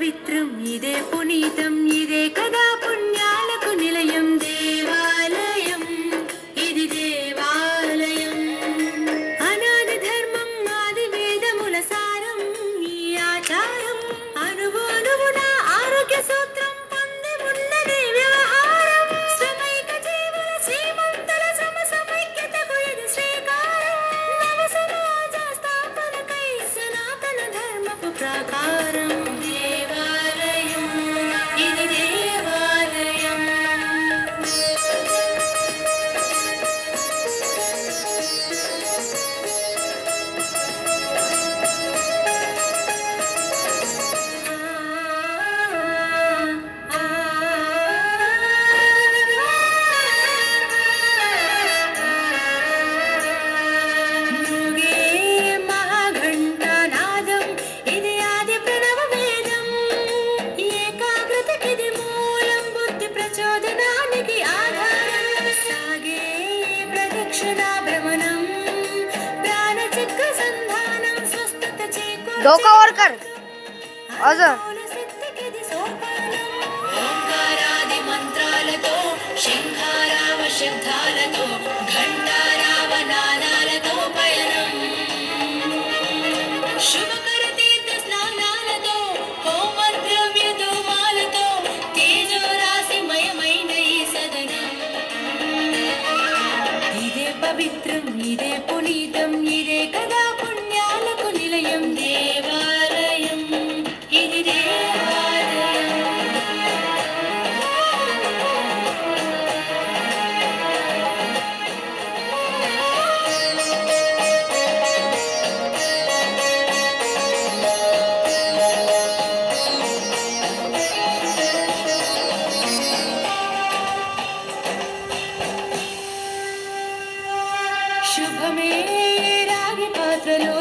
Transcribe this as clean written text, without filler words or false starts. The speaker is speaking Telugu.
పవిత్రం ఇదే పునీతం ఇదే కదా పుణ్యాలకు నిలయం దేవాలయం ఇది దేవాలయం అనాది ధర్మం ఆది వేదముల సారం ఈ ఆచారం అనుభవమున ఆరోగ్య సూత్రం పొంది ఉన్నది వ్యవహారం శ్రమైక జీవుల శ్రీమంతుల సమసమైక్యతకు ఇది శ్రీకారం నవ సమాజ స్థాపనకై సనాతన ధర్మపు ప్రాకారం దేవాలయం ఇది దేవాలయం మృగే మహాఘంటానాదం ఇది ఆది ప్రణవ వేదం ఏకాగ్రతకిది మూలం బుద్ధి ప్రచోదనానికి ఆధారం సాగే ప్రదక్షిణా భ్రమణం ప్రాణచక్ర సంధానం స్వస్థత చేకూర్చే दो कवर कर अजर శక్తికిది సోపానం ఓంకారాది మంత్రాలతో శంఖారావ శబ్దాలతో ఘంటారావ నాదాలతో పయనం శుభకర తీర్థ స్నానాలతో హోమ ద్రవ్య ధూమాలతో తేజోరాశిమయమైన ఈ సదనం ఇదే పవిత్రం ఇదే పునీతం ఇదే కదా పుణ్యాలకు నిలయం దేవాలయం ఇది దేవాలయం శుభమే రాగి పాత్రలో